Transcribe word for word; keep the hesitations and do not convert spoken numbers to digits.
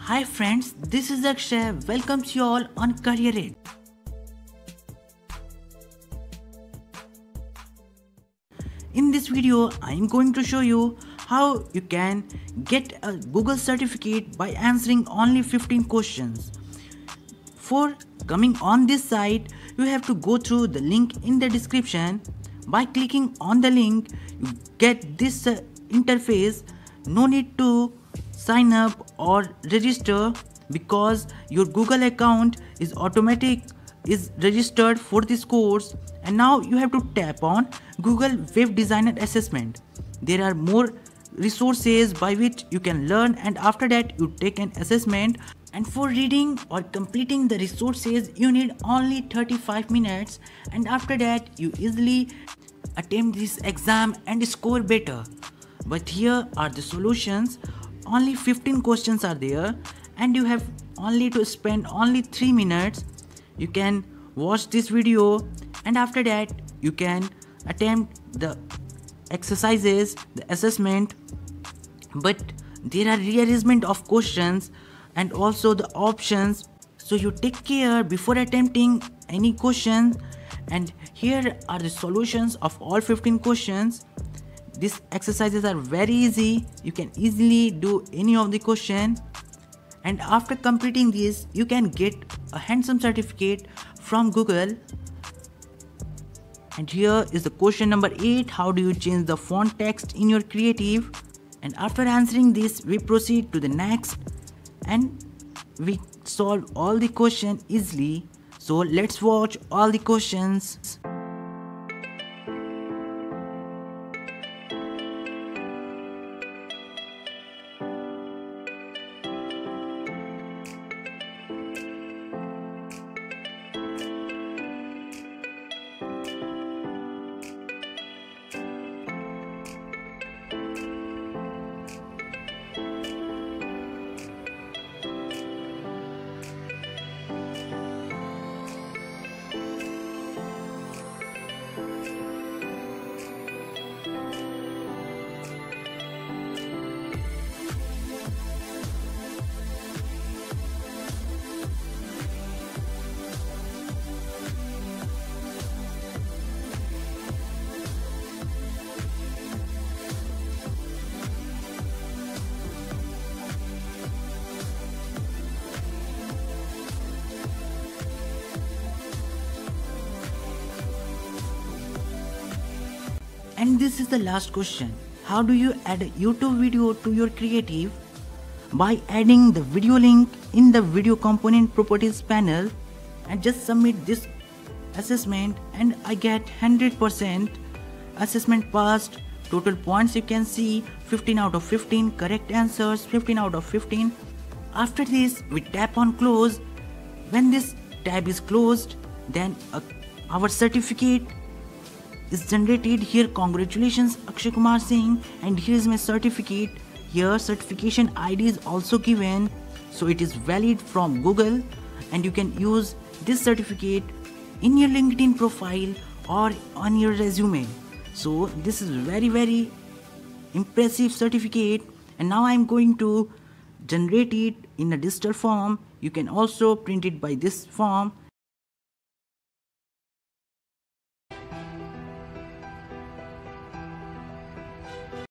Hi friends, this is Akshay. Welcomes you all on Career Aid. In this video, I am going to show you how you can get a Google certificate by answering only fifteen questions. For coming on this site, you have to go through the link in the description. By clicking on the link, you get this uh, interface. No need to sign up or register because your Google account is automatic is registered for this course. And now you have to tap on Google Web Designer Assessment. There are more resources by which you can learn, and after that you take an assessment. And for reading or completing the resources you need only thirty-five minutes, and after that you easily attempt this exam and score better. But here are the solutions. Only fifteen questions are there and you have only to spend only three minutes. You can watch this video and after that you can attempt the exercises, the assessment. But there are rearrangement of questions and also the options, so you take care before attempting any question. And here are the solutions of all fifteen questions. These exercises are very easy. You can easily do any of the question, and after completing this you can get a handsome certificate from Google. And here is the question number eight. How do you change the font text in your creative? And after answering this we proceed to the next and we solve all the questions easily. So let's watch all the questions. And this is the last question. How do you add a YouTube video to your creative? By adding the video link in the video component properties panel and just submit this assessment, and I get one hundred percent assessment passed. Total points you can see fifteen out of fifteen, correct answers fifteen out of fifteen. After this we tap on close. When this tab is closed, then uh, our certificate is generated. Here, congratulations Akshay Kumar Singh, and here is my certificate. Here certification I D is also given, so it is valid from Google, and you can use this certificate in your LinkedIn profile or on your resume. So this is very very impressive certificate. And now I am going to generate it in a digital form. You can also print it by this form.